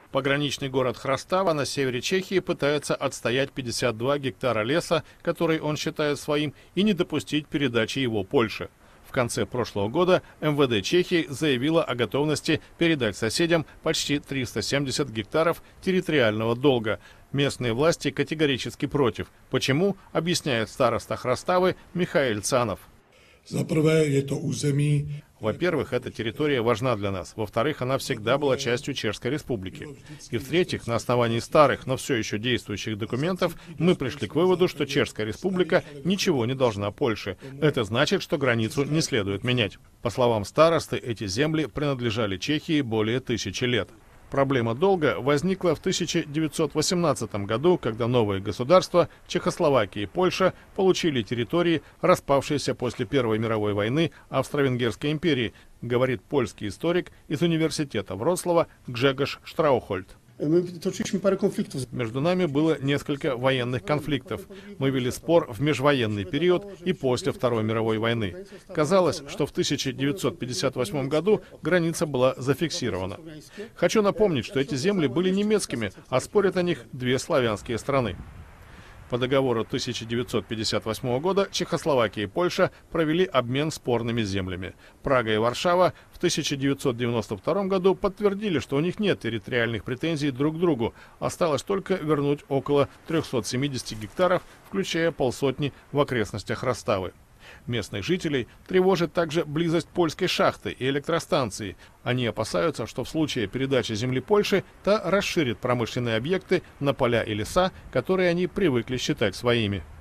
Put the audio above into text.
Пограничный город Храстава на севере Чехии пытается отстоять 52 гектара леса, который он считает своим, и не допустить передачи его Польше. В конце прошлого года МВД Чехии заявило о готовности передать соседям почти 370 гектаров территориального долга. Местные власти категорически против. Почему, объясняет староста Храставы Михаил Цанов. Во-первых, эта территория важна для нас. Во-вторых, она всегда была частью Чешской Республики. И в-третьих, на основании старых, но все еще действующих документов, мы пришли к выводу, что Чешская Республика ничего не должна Польше. Это значит, что границу не следует менять. По словам старосты, эти земли принадлежали Чехии более 1000 лет. Проблема долга возникла в 1918 году, когда новые государства, Чехословакия и Польша, получили территории, распавшиеся после Первой мировой войны Австро-Венгерской империи, говорит польский историк из университета Вроцлава Гжегош Штраухольд. Между нами было несколько военных конфликтов. Мы вели спор в межвоенный период и после Второй мировой войны. Казалось, что в 1958 году граница была зафиксирована. Хочу напомнить, что эти земли были немецкими, а спорят о них две славянские страны. По договору 1958 года Чехословакия и Польша провели обмен спорными землями. Прага и Варшава в 1992 году подтвердили, что у них нет территориальных претензий друг к другу. Осталось только вернуть около 370 гектаров, включая полсотни в окрестностях Храставы. Местных жителей тревожит также близость польской шахты и электростанции. Они опасаются, что в случае передачи земли Польше та расширит промышленные объекты на поля и леса, которые они привыкли считать своими.